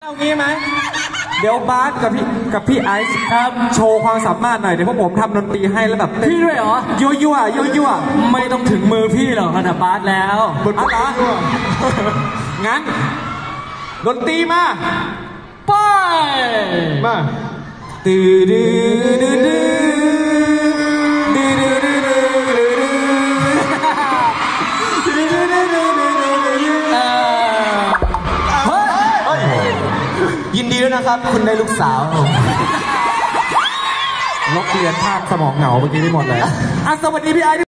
เอางี้ไหมเดี๋ยวบาสกับพี่ไอซ์ครับโชว์ความสามารถหน่อยเดี๋ยวพวกผมทำดนตรีให้แล้วแบบพี่ด้วยเหรอยั่วไม่ต้องถึงมือพี่หรอกขนาดบาสแล้วบนบาสงั้นดนตรีมาไปมาตื้อดื้อดื้อดื้อยินดีด้วยนะครับคุณได้ลูกสาวลบเลือนภาพสมองเหงาเมื่อกี้ได้หมดเลยสวัสดีพี่ไอซ์